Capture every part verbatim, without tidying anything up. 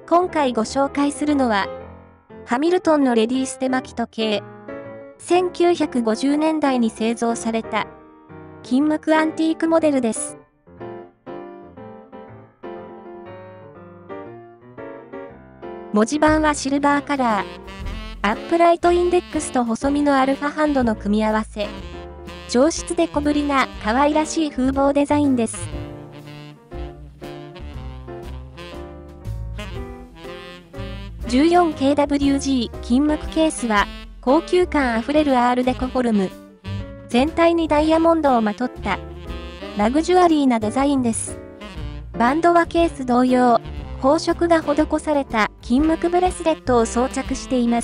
今回ご紹介するのは、ハミルトンのレディース手巻き時計。せんきゅうひゃくごじゅうねんだいに製造された、金無垢アンティークモデルです。文字盤はシルバーカラー。アップライトインデックスと細身のアルファハンドの組み合わせ。上質で小ぶりな可愛らしい風貌デザインです。じゅうよんケーダブリュージー 金無垢ケースは高級感あふれるアールデコフォルム。全体にダイヤモンドをまとったラグジュアリーなデザインです。バンドはケース同様、宝飾が施された金無垢ブレスレットを装着しています。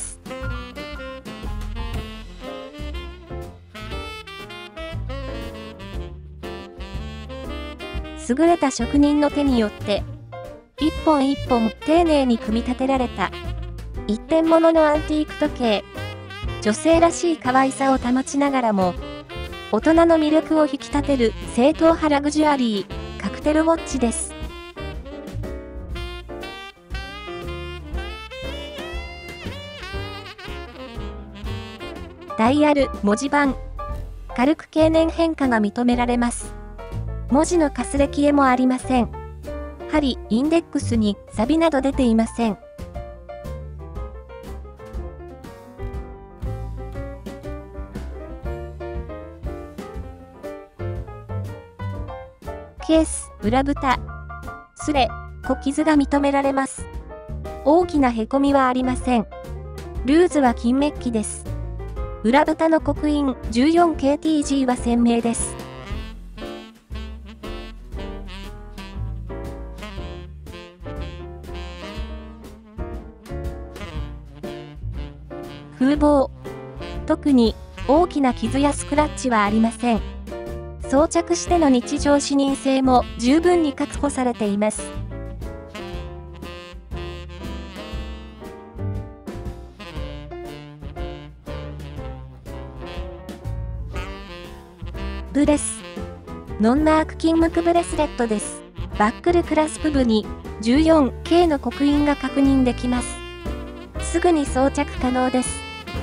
優れた職人の手によって、一本一本丁寧に組み立てられた、一点物のアンティーク時計。女性らしい可愛さを保ちながらも、大人の魅力を引き立てる正統派ラグジュアリー、カクテルウォッチです。ダイヤル、文字盤。軽く経年変化が認められます。文字のかすれ消えもありません。針、インデックスに錆など出ていません。ケース、裏蓋。すれ、小傷が認められます。大きなへこみはありません。ルーズは金メッキです。裏蓋の刻印 じゅうよんケーティージー は鮮明です。風貌。特に大きな傷やスクラッチはありません。装着しての日常視認性も十分に確保されています。ブレス。ノンマーク金無垢ブレスレットです。バックルクラスプ部に じゅうよんケー の刻印が確認できます。すぐに装着可能です。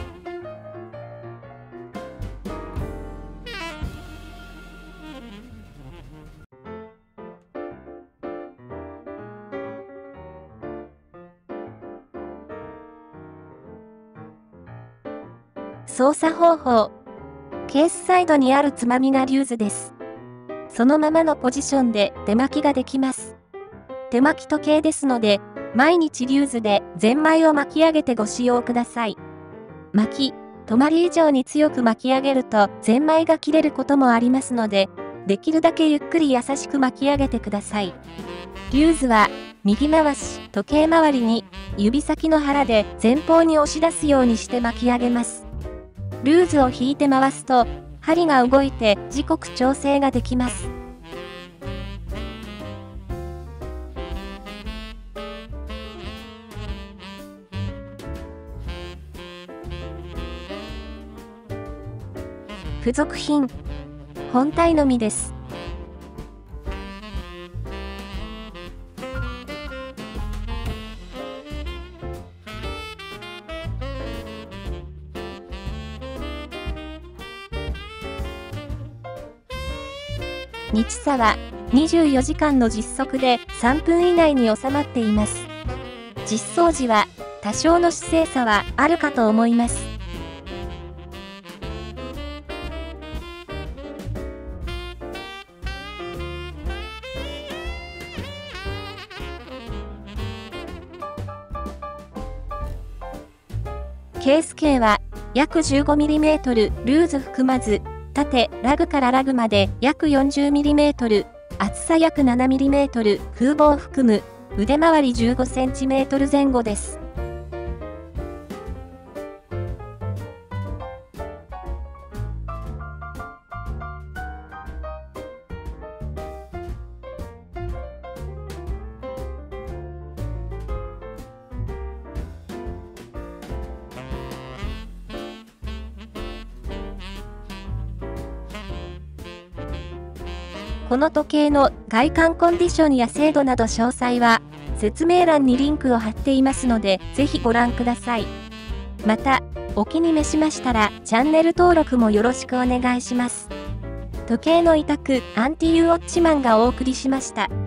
操作方法。ケースサイドにあるつまみがリューズです。そのままのポジションで手巻きができます。手巻き時計ですので、毎日リューズでゼンマイを巻き上げてご使用ください。巻き、止まり以上に強く巻き上げるとゼンマイが切れることもありますので、できるだけゆっくり優しく巻き上げてください。リューズは右回し、時計回りに指先の腹で前方に押し出すようにして巻き上げます。ルーズを引いて回すと、針が動いて時刻調整ができます。付属品。本体のみです。日差はにじゅうよじかんの実測でさんぷん以内に収まっています。実装時は多少の姿勢差はあるかと思います。ケース径は約 じゅうごミリメートル、ルーズ含まず、縦、ラグからラグまで約 よんじゅうミリメートル、厚さ約 ななミリメートル、風貌を含む、腕回り じゅうごセンチメートル 前後です。この時計の外観コンディションや精度など詳細は、 説明欄にリンクを貼っていますので、ぜひご覧ください。また、お気に召しましたら、チャンネル登録もよろしくお願いします。時計の委託、アンティユーウォッチマンがお送りしました。